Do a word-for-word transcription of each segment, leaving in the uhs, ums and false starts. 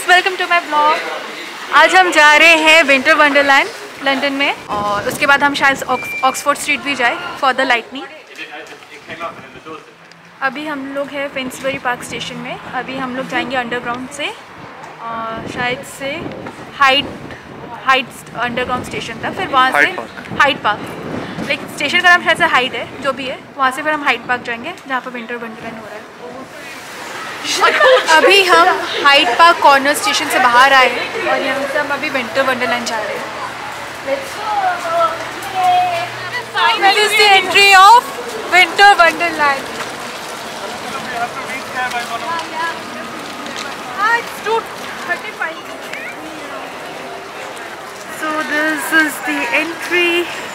Welcome to my blog. आज हम जा रहे हैं विंटर वंडरलैंड लंदन में, और उसके बाद हम शायद ऑक्सफोर्ड स्ट्रीट भी जाए फॉर द लाइटनिंग। अभी हम लोग हैं फिन्सबरी पार्क स्टेशन में। अभी हम लोग जाएंगे अंडरग्राउंड से, और शायद से हाइट हाइट अंडरग्राउंड स्टेशन था, फिर वहाँ से हाइट पार्क, लाइक स्टेशन का नाम शायद से हाइट है, जो भी है। वहाँ से फिर हम हाइट पार्क जाएंगे जहाँ पर विंटर वंडरलैंड हो रहा है। अभी हम हाइट पार्क कॉर्नर स्टेशन से बाहर आए हैं, और यहाँ से हम अभी विंटर वंडरलैंड जा रहे हैं। This is the entry of Winter Wonderland. Ah, it's two thirty-five. So this is the entry,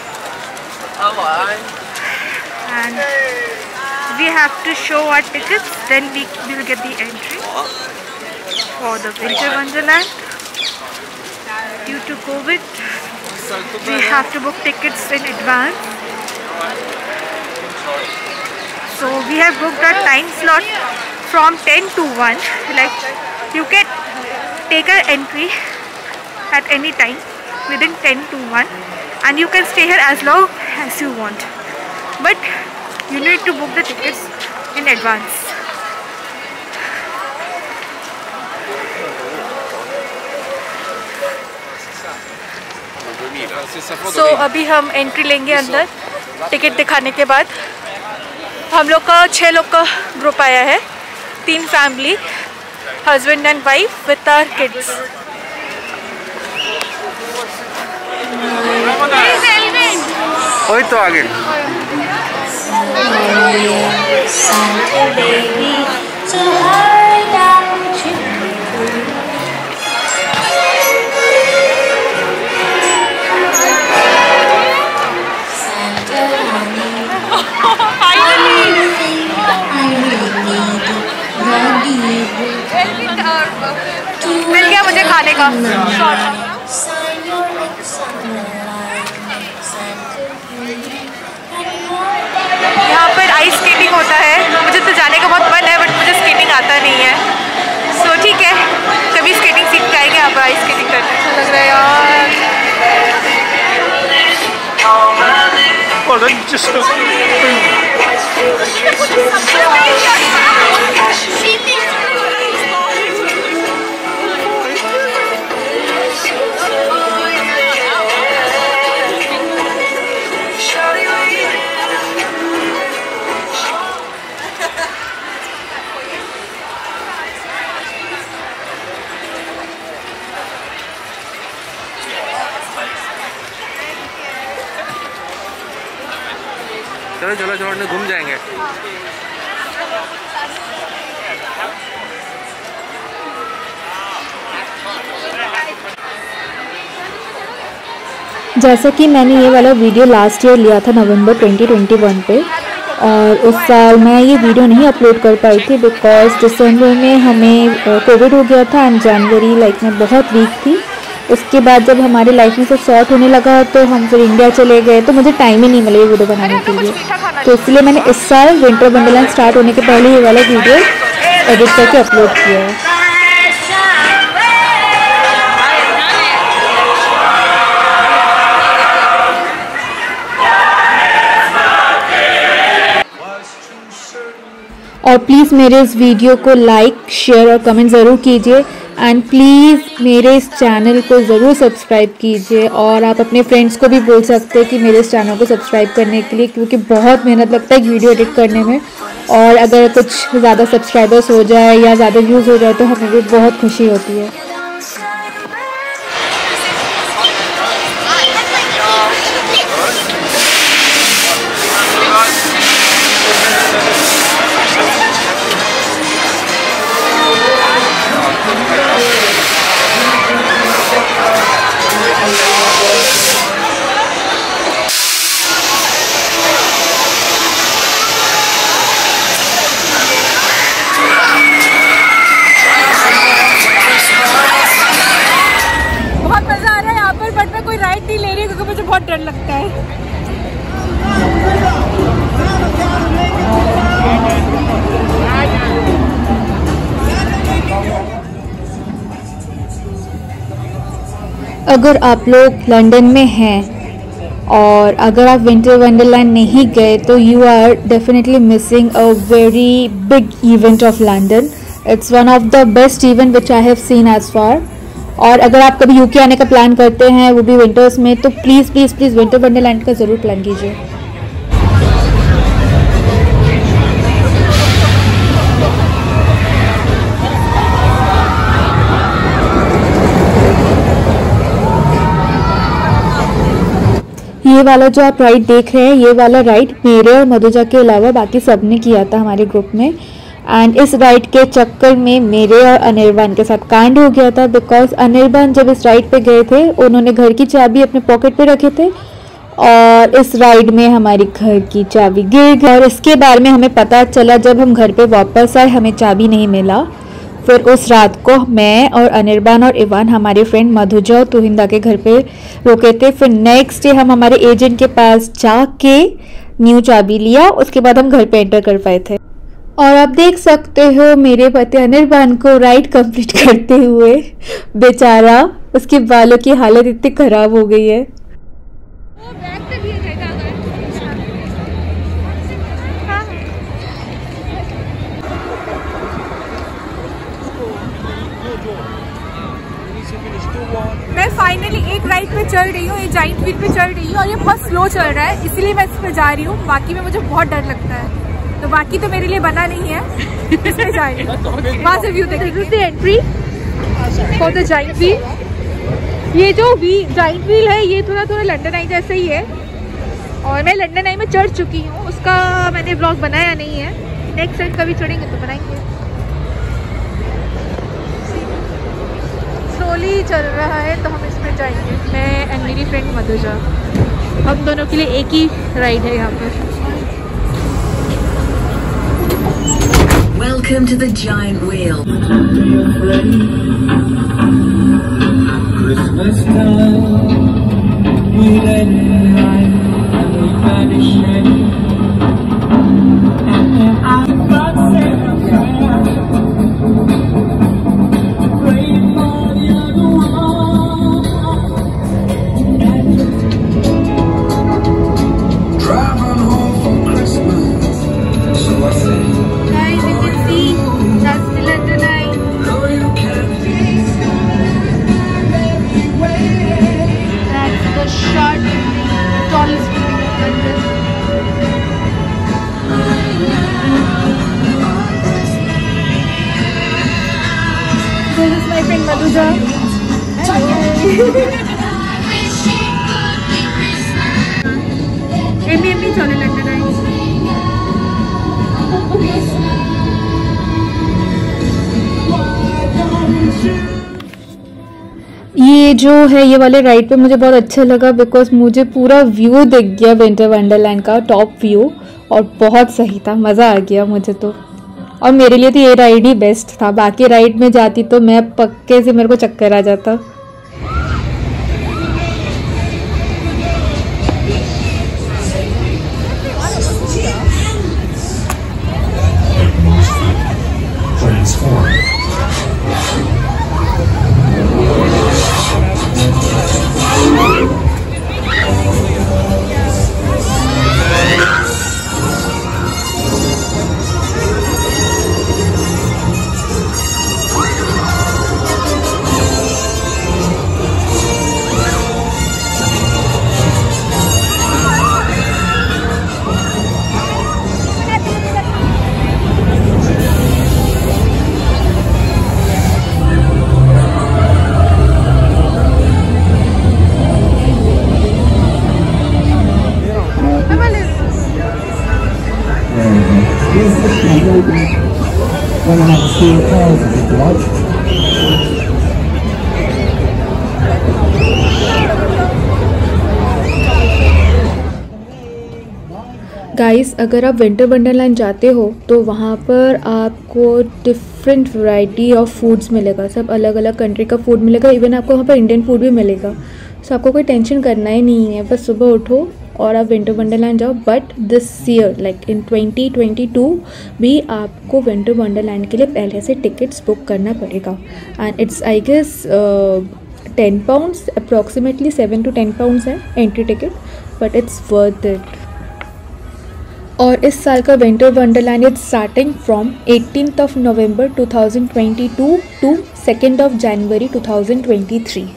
and we have to show our tickets, then we will get the entry for the Winter Wonderland. Due to COVID, we have to book tickets in advance. So we have booked a time slot from ten to one. Like, you can take an entry at any time within ten to one, and you can stay here as long as you want, but you need to book the tickets in advance. So अभी हम entry लेंगे अंदर ticket दिखाने के बाद। हम लोग का छः लोग का ग्रुप आया है, तीन family, husband and wife with our kids. वही तो आगे मिल गया मुझे खाने का शॉट। यहाँ पर आइस स्केटिंग होता है। मुझे तो जाने का बहुत मन है, बट मुझे स्केटिंग आता नहीं है। सो so, ठीक है, कभी स्केटिंग सीख के आएंगे यहाँ पर आइस स्केटिंग करने। अच्छा लग रहा है यार। चलो चलो चलो घूम जाएंगे। जैसा कि मैंने ये वाला वीडियो लास्ट ईयर लिया था नवंबर ट्वेंटी ट्वेंटी वन पे, और उस साल मैं ये वीडियो नहीं अपलोड कर पाई थी बिकॉज दिसंबर में हमें कोविड हो गया था एंड जनवरी लाइफ में बहुत वीक थी। उसके बाद जब हमारी लाइफ में सब सॉर्ट होने लगा तो हम फिर इंडिया चले गए, तो मुझे टाइम ही नहीं मिला ये वीडियो बनाने के लिए। तो इसलिए मैंने इस साल विंटर वंडरलैंड स्टार्ट होने के पहले ये वाला वीडियो एडिट करके अपलोड किया है। और प्लीज़ मेरे इस वीडियो को लाइक, शेयर और कमेंट ज़रूर कीजिए, एंड प्लीज़ मेरे इस चैनल को ज़रूर सब्सक्राइब कीजिए। और आप अपने फ्रेंड्स को भी बोल सकते हैं कि मेरे इस चैनल को सब्सक्राइब करने के लिए, क्योंकि बहुत मेहनत लगता है वीडियो एडिट करने में। और अगर कुछ ज़्यादा सब्सक्राइबर्स हो जाए या ज़्यादा व्यूज़ हो जाए तो हमें भी बहुत खुशी होती है। बहुत डर लगता है। अगर आप लोग लंदन में हैं और अगर आप विंटर वंडरलैंड नहीं गए तो you are definitely missing a very big event of London. It's one of the best event which I have seen as far. और अगर आप कभी यूके आने का प्लान करते हैं वो भी विंटर्स में, तो please please please winter wonderland का ज़रूर प्लान कीजिए। ये वाला जो आप राइड देख रहे हैं, ये वाला राइड मेरे और मधुजा के अलावा बाकी सब ने किया था हमारे ग्रुप में। एंड इस राइड के चक्कर में मेरे और अनिर्बान के साथ कांड हो गया था, बिकॉज अनिर्बान जब इस राइड पे गए थे उन्होंने घर की चाबी अपने पॉकेट पे रखे थे और इस राइड में हमारी घर की चाबी गिर गई। और इसके बारे में हमें पता चला जब हम घर पे वापस आए, हमें चाबी नहीं मिला। फिर उस रात को मैं और अनिर्बान और इवान हमारे फ्रेंड मधुजा और तुहिंदा के घर पे रुके थे। फिर नेक्स्ट डे हम हमारे एजेंट के पास जाके न्यू चाबी लिया, उसके बाद हम घर पे एंटर कर पाए थे। और आप देख सकते हो मेरे पति अनिर्बान को राइड कंप्लीट करते हुए, बेचारा उसके बालों की हालत इतनी खराब हो गई है। मैं फाइनली एक राइड पे चल रही हूँ, ये जाइंट व्हील पे चल रही हूँ और ये बहुत स्लो चल रहा है, इसीलिए मैं इस पे जा रही हूँ। बाकी में मुझे बहुत डर लगता है, तो बाकी तो मेरे लिए बना नहीं है, इस पे जा रही हूँ। वहाँ से व्यू देखिए। This is the entry for the giant wheel. ये जो वी जाइंट व्हील है ये थोड़ा थोड़ा लंदन आई जैसे ही है, और मैं लंदन आई में चढ़ चुकी हूँ, उसका मैंने ब्लॉग बनाया नहीं है। नेक्स्ट टाइम कभी चढ़ेंगे तो बनाएंगे। स्लोली चल रहा है तो हम इसमें जाएंगे, मैं एंड मेरी फ्रेंड मधुजा। हम दोनों के लिए एक ही राइड है यहाँ पर। Welcome to the giant wheel. Christmas time, we let it ride and we vanish in. And then I thought said a prayer, pray for the other one. Driving home for Christmas, so I said. This is my friend Madhuja. एमी एमी चले London आई। ये जो है ये वाले ride पे मुझे बहुत अच्छा लगा, बिकॉज मुझे पूरा व्यू दिख गया विंटर वंडरलैंड का, टॉप व्यू, और बहुत सही था, मज़ा आ गया मुझे तो। और मेरे लिए तो ये राइड ही बेस्ट था, बाकी राइड में जाती तो मैं पक्के से मेरे को चक्कर आ जाता। When I have a few cars, if you like. Guys, अगर आप विंटर वंडरलैंड जाते हो तो वहाँ पर आपको डिफरेंट वैरायटी ऑफ फूड्स मिलेगा, सब अलग अलग कंट्री का फूड मिलेगा, इवन आपको वहाँ पर इंडियन फूड भी मिलेगा। सो आपको कोई टेंशन करना ही नहीं है, बस सुबह उठो और आप विंटर वंडरलैंड जाओ। But this year like in twenty twenty two भी आपको विंटर वंडरलैंड के लिए पहले से टिकट्स बुक करना पड़ेगा, and it's I guess ten pounds approximately, seven to ten pounds है entry ticket, but it's worth it. और इस साल का winter wonderland is starting from eighteenth of November two thousand twenty two to second of January two thousand twenty three.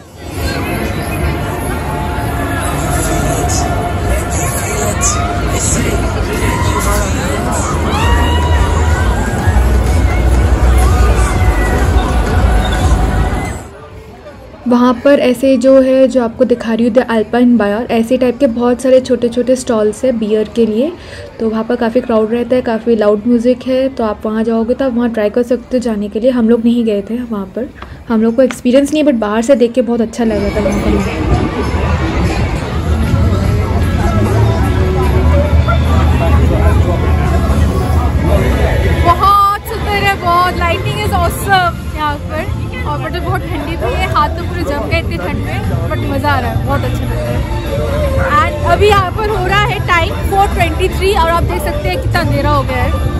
वहाँ पर ऐसे जो है, जो आपको दिखा रही हूँ द अल्पाइन बायर, ऐसे टाइप के बहुत सारे छोटे छोटे स्टॉल्स है बियर के लिए। तो वहाँ पर काफ़ी क्राउड रहता है, काफ़ी लाउड म्यूज़िक है, तो आप वहाँ जाओगे तो आप वहाँ ट्राई कर सकते हो जाने के लिए। हम लोग नहीं गए थे वहाँ पर, हम लोग को एक्सपीरियंस नहीं, बट बाहर से देख के बहुत अच्छा लगा था वहाँ पर। बहुत सुंदर है, बहुत लाइटिंग इज ऑसम यहाँ पर। और बट बहुत ठंडी भी है, हाथ तो पूरे जम गए इतनी ठंड में, बट मज़ा आ रहा है, बहुत अच्छा लग रहा है। एंड अभी यहाँ पर हो रहा है टाइम फोर ट्वेंटी थ्री और आप देख सकते हैं कितना अंधेरा हो गया है।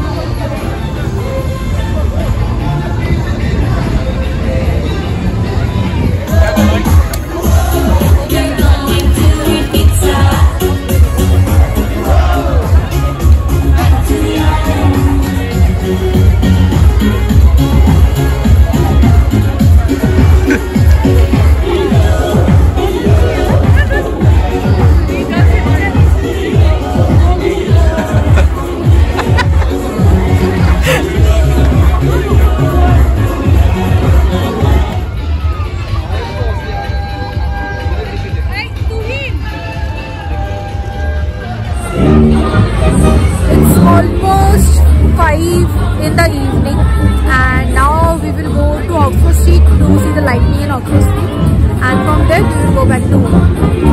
Almost five in the evening and now we will go to Oxford Street to see the lightning in Oxford Street and from there we will go back to home.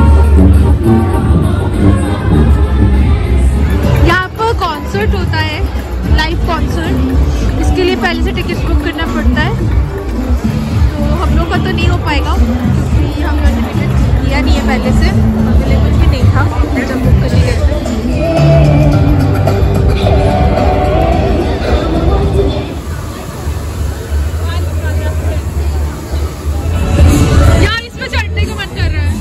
यहाँ पर कॉन्सर्ट होता है, लाइव कॉन्सर्ट, इसके लिए पहले से ticket book करना पड़ता है। तो हम लोग का तो नहीं हो पाएगा क्योंकि हम लोगों ने टिकट लिया नहीं है पहले से, अवेलेबल भी नहीं था जब बुक करने गए थे। यार इसमें चढ़ने का मन कर रहा है,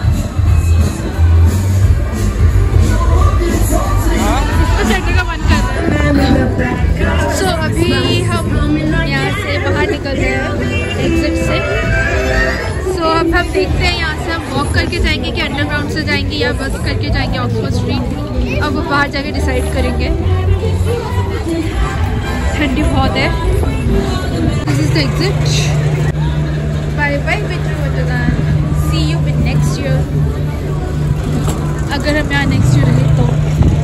इसमें चढ़ने का मन कर रहा है। सो so, अभी हम यहाँ से बाहर निकल रहे हैं एग्जिट से। सो so, अब हम देखते हैं यहाँ से हम वॉक करके जाएंगे कि अंडरग्राउंड से जाएंगे या बस करके जाएंगे ऑक्सफोर्ड स्ट्रीट। अब वो बाहर जाके डिसाइड करेंगे। ठंडी बहुत है। This is the exit. Bye bye winter wonderland, see you with next year, अगर हम यहाँ नेक्स्ट ईयर रहे तो।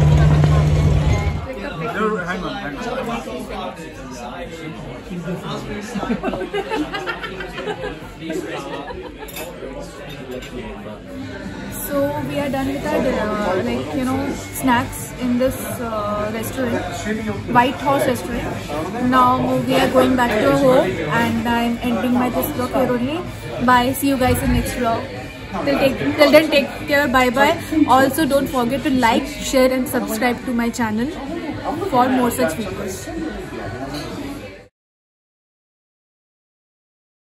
So we are done with our uh, like you know snacks in this uh, restaurant, White Horse restaurant. Now we are going back to home and I'm ending my this vlog here only. Bye. See you guys in next vlog. Till, take, till then take care. Bye bye. Also don't forget to like, share and subscribe to my channel for more such videos.